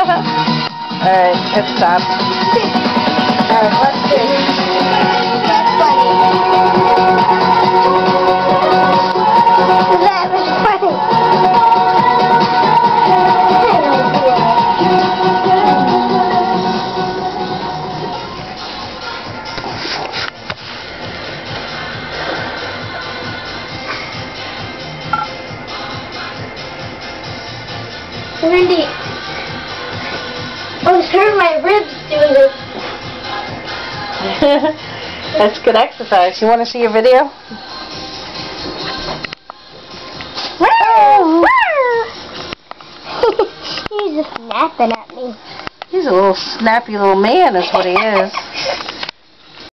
Alright, it stopped. Alright, let's see. That's funny. That was funny. Randy, I was hurting my ribs doing this. That's good exercise. You want to see your video? He's just snapping at me. He's a little snappy little man is what he is.